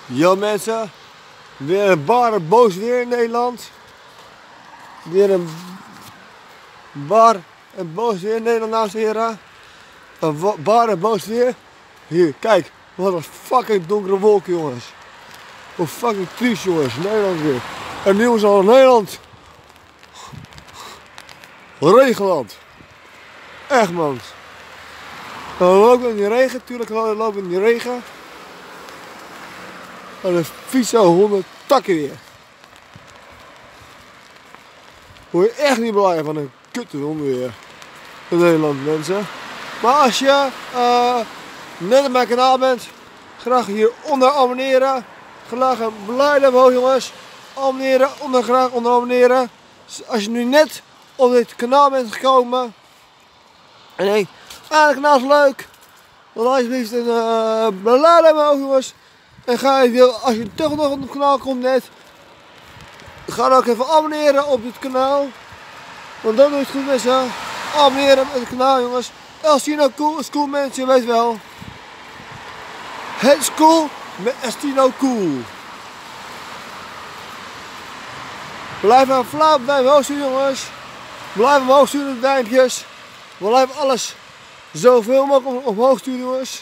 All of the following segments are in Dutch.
Ja mensen, weer een bare boos weer in Nederland. Weer een bar en boos weer in Nederland, dames en heren. Een bar en boos weer. Hier, kijk, wat een fucking donkere wolk, jongens. Hoe fucking triest, jongens, Nederland weer. En nu is al Nederland. Regenland. Echt, man. We lopen in die regen, tuurlijk lopen we in die regen. En de fietsen honden takken weer. Word je echt niet blij van een kutte weer in Nederland, mensen. Maar als je net op mijn kanaal bent, graag hieronder abonneren. Graag een blijde omhoog, jongens. Abonneren, graag onder abonneren. Als je nu net op dit kanaal bent gekomen en denkt, het kanaal is leuk, dan alsjeblieft een blijde omhoog, jongens. En ga je, als je toch nog op het kanaal komt net, ga dan ook even abonneren op dit kanaal. Want dan doe je het goed, mensen. Abonneren op het kanaal, jongens. Elstino Cool is cool, mensen, je weet wel. Het is cool met Elstino Cool. Blijf maar flauw, blijf omhoog sturen, jongens. Blijf omhoog sturen, de duimpjes. Blijf alles zoveel mogelijk omhoog sturen, jongens.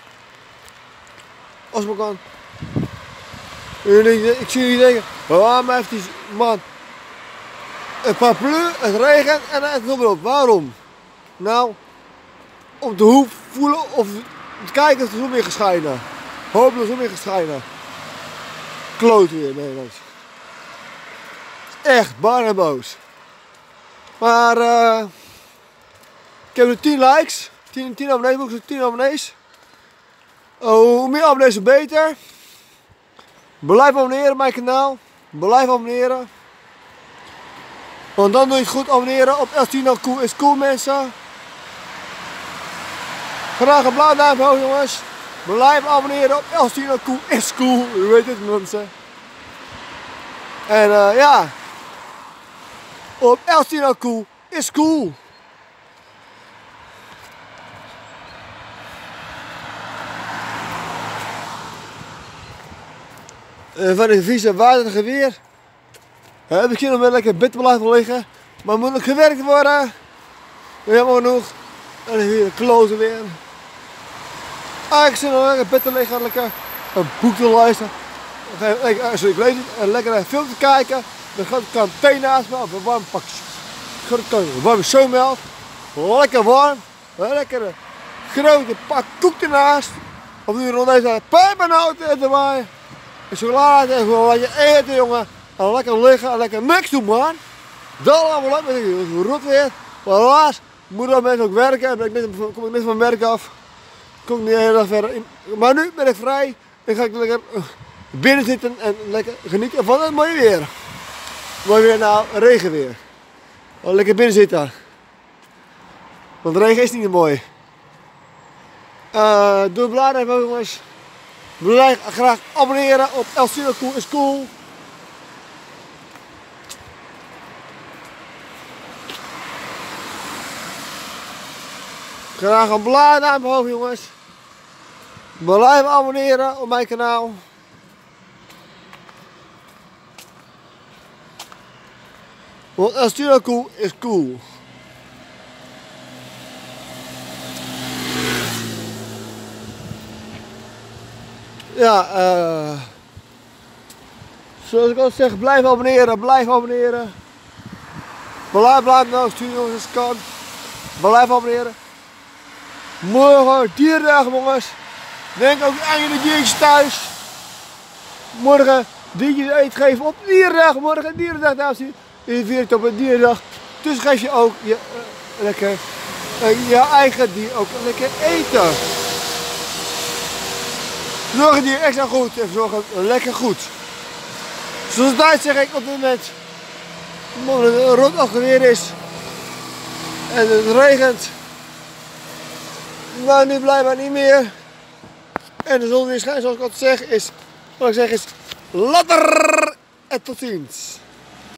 Als het maar kan. Ik zie jullie denken, waarom heeft die man een paraplu, het regent en het komt erop. Waarom? Nou, om de hoek voelen of te kijken of de zon weer gaat schijnen. Hopelijk de zon weer gaat schijnen. Kloot weer, Nederland. Echt, bar en boos. Maar ik heb nu 10 likes, 10 abonnees, 10 abonnees. Hoe meer abonnees hoe beter. Blijf abonneren op mijn kanaal. Blijf abonneren. Want dan doe je het goed, abonneren op Elstino Cool is cool, mensen. Graag een blauw duimpje omhoog, jongens. Blijf abonneren op Elstino Cool is cool. U weet het, mensen. En ja. Op Elstino Cool is cool. Van het vieze waterige weer heb ik hier nog wel lekker bed blijven liggen, maar moet nog gewerkt worden. Helemaal genoeg. En hier een klote weer. Ik zit nog lekker bed te liggen, lekker een boek te luisteren. Sorry, ik lees niet, een lekkere film te kijken. Dan gaat de kantine naast me of een warm pak. Een warme showmelk. Lekker warm. Een lekkere grote pak koek ernaast. Of nu rond deze pepernoten erbij. En chocolade en gewoon wat je eten, jongen. En lekker liggen en lekker niks doen, man. Dat allemaal leuk met een rot weer. Maar helaas moet dat mensen ook werken. En kom ik net van werk af. Kom ik niet de hele dag verder. Maar nu ben ik vrij. Dan ga ik lekker binnen zitten en lekker genieten van het mooie weer. Mooi weer, nou, regenweer. Lekker binnen zitten. Want regen is niet zo mooi. Doe het belangrijk, jongens. Blijf graag abonneren op Elstino Cool is cool. Graag een blauw duimpje omhoog, jongens. Blijf abonneren op mijn kanaal. Want Elstino Cool is cool. Ja, zoals ik al zeg, blijf abonneren, blijf abonneren. Blijf nou sturen, jongens, als het kan. Blijf abonneren. Morgen dierendag, jongens. Denk ook aan jullie diertjes thuis. Morgen diertjes eten geven op dierendag. Morgen dierendag, dames en heren. Je viert op een dierendag. Dus geef je ook je, lekker, je eigen dier ook lekker eten. Zorg het dier extra goed en zorg het lekker goed. Zoals Duits zeg ik op dit moment. Omdat het een rotachtig weer is. En het regent. Maar nu blijkbaar niet meer. En de zon weer schijnt, zoals ik altijd zeg, is. Wat ik zeg is. Later en tot ziens.